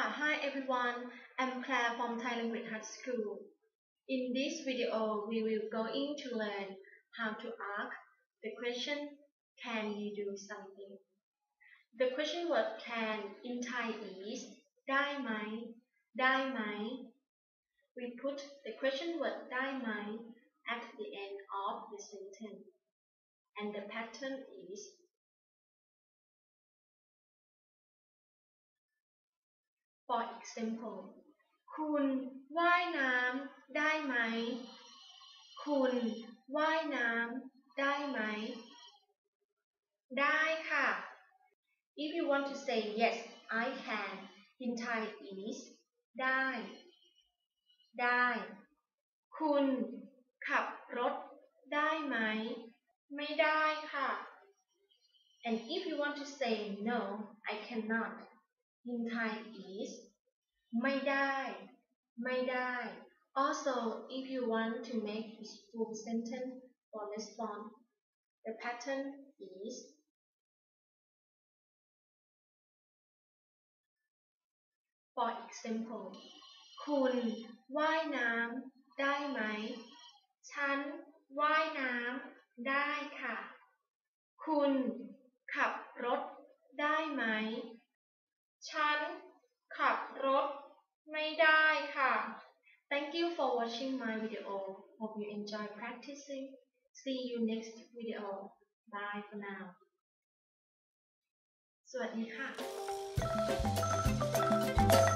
Hi everyone, I'm Claire from Thai Language High School. In this video, we will going to learn how to ask the question, can you do something? The question word can in Thai is ได้ไหม ได้ไหม We put the question word ได้ไหม at the end of the sentence. And the pattern is for example คุณว่ายน้ำได้ไหม คุณว่ายน้ำได้ไหม ได้ค่ะ If you want to say yes I can in Thai is ได้ ได้ คุณขับรถได้ไหม ไม่ได้ค่ะ And if you want to say no I cannot in Thai is ไม่ได้ ไม่ได้ Also if you want to make this full sentence or response the pattern is for example คุณว่ายน้ำได้ไหม ฉันว่ายน้ำได้ค่ะ คุณขับรถได้ไหม ฉันขับรถไม่ได้ค่ะ Thank you for watching my video. Hope you enjoy practicing. See you next video. Bye for now. สวัสดีค่ะ